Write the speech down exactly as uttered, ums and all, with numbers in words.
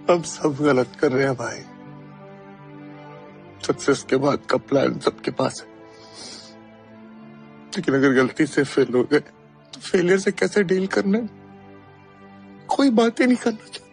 हम सब गलत कर रहे हैं भाई। सक्सेस के बाद का प्लान सबके पास है, लेकिन अगर गलती से फेल हो गए तो फेलियर से कैसे डील करना है, कोई बात ही नहीं करना चाहिए।